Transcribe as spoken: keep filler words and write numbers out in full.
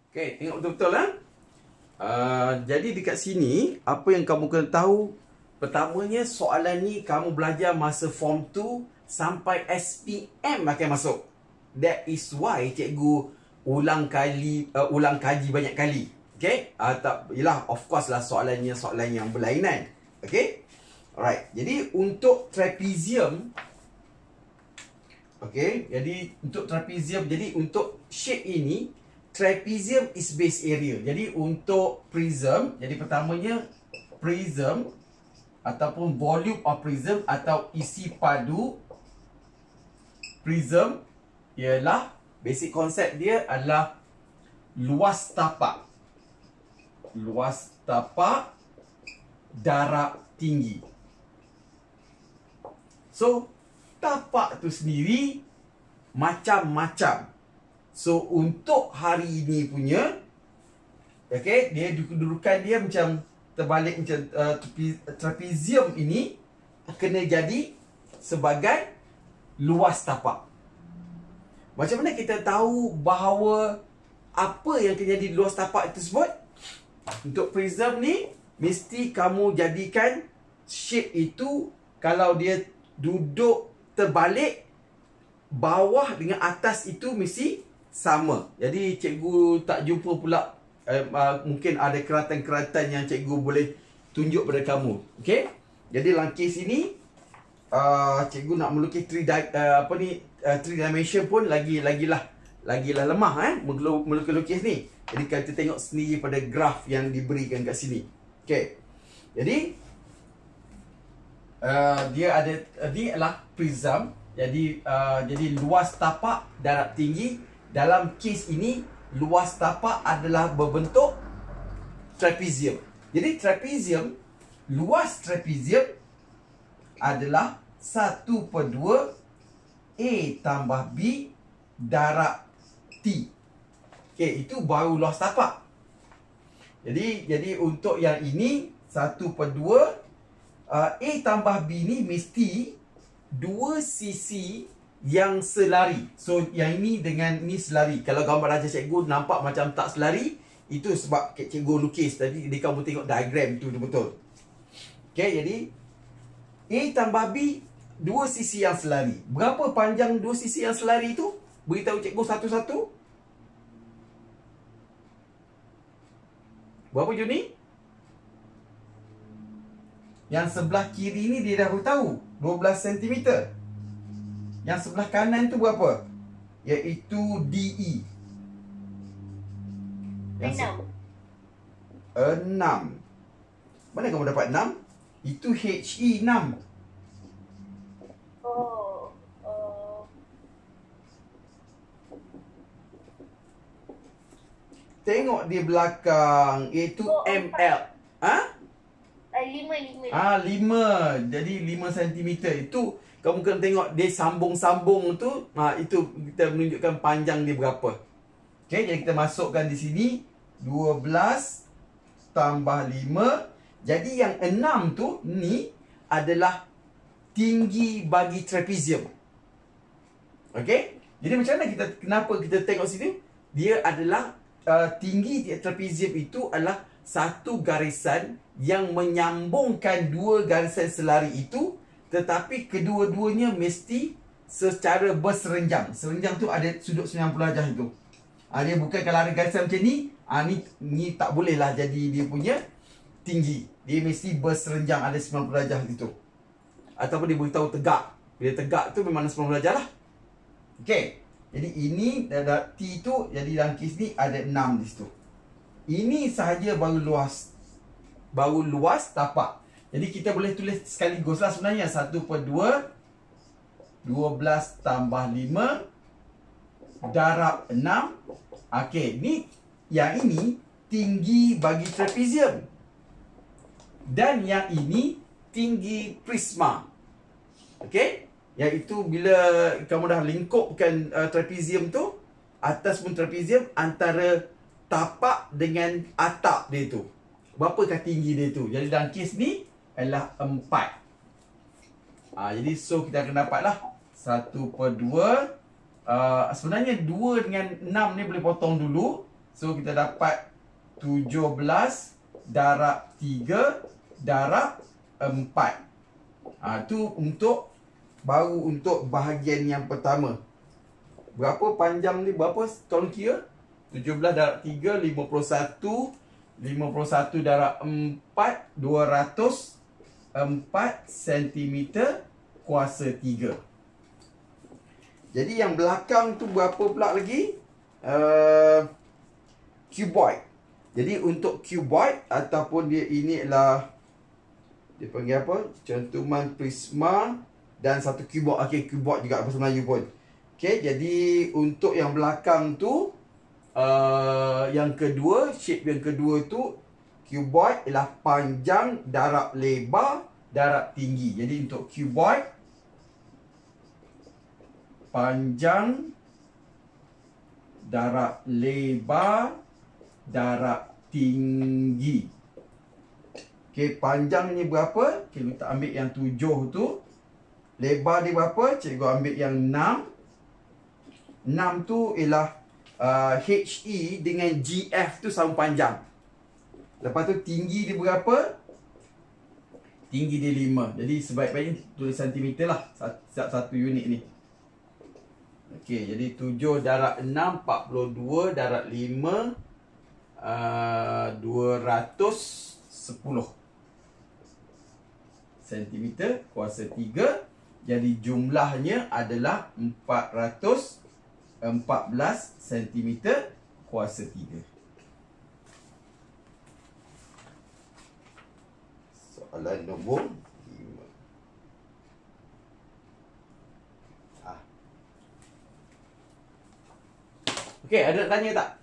Okey, tengok betul-betul lah. Uh, jadi dekat sini, apa yang kamu kena tahu, pertamanya soalan ni kamu belajar masa form two sampai S P M akan masuk. That is why cikgu ulang kali uh, ulang kaji banyak kali. Okey? Uh, tak, yelah, of course lah soalannya soalan yang berlainan. Okey? Alright. Jadi untuk trapezium, okey, jadi untuk trapezium, jadi untuk shape ini, trapezium is base area. Jadi untuk prism, jadi pertamanya prism ataupun volume of prism atau isi padu prism ialah basic konsep dia adalah luas tapak. Luas tapak darab tinggi. So, tapak tu sendiri macam-macam. So, untuk hari ini punya, okay, dia kedudukan dia macam terbalik macam uh, trapezium ini kena jadi sebagai luas tapak. Macam mana kita tahu bahawa apa yang kena jadi luas tapak tersebut? Untuk prism ni, mesti kamu jadikan shape itu, kalau dia duduk terbalik, bawah dengan atas itu mesti sama. Jadi cikgu tak jumpa pula uh, uh, mungkin ada keratan-keratan yang cikgu boleh tunjuk pada kamu. Okey? Jadi dalam kes ini uh, cikgu nak melukis three di uh, apa ni uh, three dimension pun lagi lagilah lagilah lemah eh melukis ni. Jadi kita tengok sendiri pada graf yang diberikan kat sini. Okey. Jadi uh, dia ada uh, dia adalah prism. Jadi uh, jadi luas tapak darab tinggi. Dalam kes ini, luas tapak adalah berbentuk trapezium. Jadi trapezium, luas trapezium adalah satu per dua A tambah B darab T. Okey, itu baru luas tapak. Jadi jadi untuk yang ini, satu per dua uh, A tambah B ni mesti dua sisi yang selari. So yang ini dengan ni selari. Kalau gambar aja cikgu nampak macam tak selari, itu sebab cikgu lukis tadi. Jadi kamu tengok diagram tu betul. Okey, jadi A tambah B, dua sisi yang selari. Berapa panjang dua sisi yang selari itu? Beritahu cikgu satu-satu. Berapa Juni? Yang sebelah kiri ni dia dah tahu, dua belas sentimeter. Yang sebelah kanan tu berapa? Iaitu D E. Enam. Enam. Mana kamu dapat enam? Itu H E enam. Oh. Uh. Tengok di belakang, iaitu Oh, M L. Ha? Uh, lima, lima. Ah, lima. Jadi lima sentimeter. Itu kamu kena tengok dia sambung-sambung tu. Ha, itu kita menunjukkan panjang dia berapa. Okey, jadi kita masukkan di sini dua belas tambah lima. Jadi yang enam tu ni adalah tinggi bagi trapezium. Okey? Jadi macam mana kita, kenapa kita tengok sini? Dia adalah uh, tinggi trapezium itu adalah satu garisan yang menyambungkan dua garisan selari itu, tetapi kedua-duanya mesti secara berserenjang. Serenjang tu ada sudut sembilan puluh darjah itu. Ha, dia bukan kalau ada garisan macam ni, ha, ni, ni tak boleh lah jadi dia punya tinggi. Dia mesti berserenjang ada sembilan puluh darjah itu. Ataupun dia beritahu tegak. Bila tegak tu memang sembilan puluh darjah lah. Okey. Jadi ini ada T tu, jadi dalam kes ni ada enam di situ. Ini sahaja baru luas. Baru luas tapak. Jadi kita boleh tulis sekaligus lah sebenarnya. satu per dua. dua belas tambah lima. Darab enam. Okey. Ni, yang ini tinggi bagi trapezium. Dan yang ini tinggi prisma. Okey. Iaitu bila kamu dah lingkupkan uh, trapezium tu. Atas pun trapezium antara tapak dengan atap dia tu. Berapakah tinggi dia tu? Jadi dalam kes ni adalah empat. Ha, jadi so kita akan dapatlah satu per dua. Uh, sebenarnya dua dengan enam ni boleh potong dulu. So kita dapat tujuh belas darab tiga darab empat. Ha, tu untuk baru untuk bahagian yang pertama. Berapa panjang ni? Berapa? Tolong kira. tujuh belas darab tiga, lima puluh satu. lima puluh satu darab empat, dua ratus empat sentimeter kuasa tiga. Jadi yang belakang tu berapa pula lagi? Uh, cuboid. Jadi untuk cuboid ataupun dia ini adalah dia panggil apa? Cantuman prisma dan satu cuboid. Okey, cuboid juga bahasa Melayu pun. Okey, jadi untuk yang belakang tu uh, yang kedua, shape yang kedua tu cuboid ialah panjang darab lebar darab tinggi. Jadi untuk cuboid panjang darab lebar darab tinggi. Okey, panjang ni berapa? Okey, kita ambil yang tujuh tu. Lebar dia berapa? Cikgu ambil yang enam. enam tu ialah uh, H E dengan G F tu sama panjang. Lepas tu tinggi dia berapa? Tinggi dia lima. Jadi sebaik-baiknya tulis sentimeter lah setiap satu unit ni. Okey, jadi tujuh darab enam, empat puluh dua darab lima, uh, dua ratus sepuluh sentimeter kuasa tiga. Jadi jumlahnya adalah empat ratus empat belas sentimeter kuasa tiga. Soalan nombor lima. Ah. Okey, ada nak tanya tak?